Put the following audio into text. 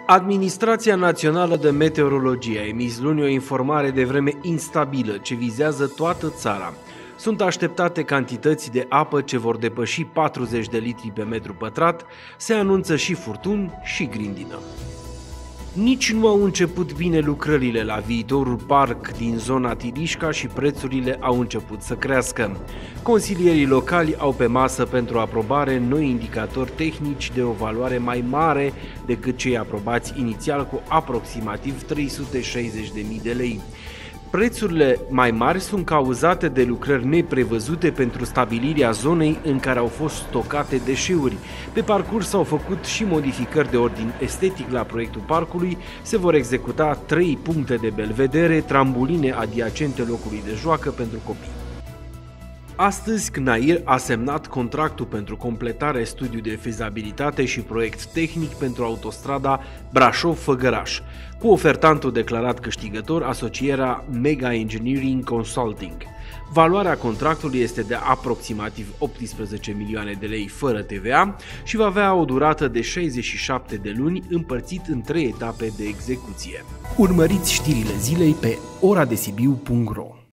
Administrația Națională de Meteorologie a emis luni o informare de vreme instabilă ce vizează toată țara. Sunt așteptate cantități de apă ce vor depăși 40 de litri pe metru pătrat, se anunță și furtuni și grindină. Nici nu au început bine lucrările la viitorul parc din zona Tirișca și prețurile au început să crească. Consilierii locali au pe masă pentru aprobare noi indicatori tehnici de o valoare mai mare decât cei aprobați inițial cu aproximativ 360.000 de lei. Prețurile mai mari sunt cauzate de lucrări neprevăzute pentru stabilirea zonei în care au fost stocate deșeuri. Pe parcurs s-au făcut și modificări de ordin estetic la proiectul parcului, se vor executa 3 puncte de belvedere, trambuline adiacente locului de joacă pentru copii. Astăzi, CNAIR a semnat contractul pentru completarea studiului de fezabilitate și proiect tehnic pentru autostrada Brașov-Făgăraș, cu ofertantul declarat câștigător asocierea Mega Engineering Consulting. Valoarea contractului este de aproximativ 18 milioane de lei fără TVA și va avea o durată de 67 de luni împărțit în 3 etape de execuție. Urmăriți știrile zilei pe oradesibiu.ro.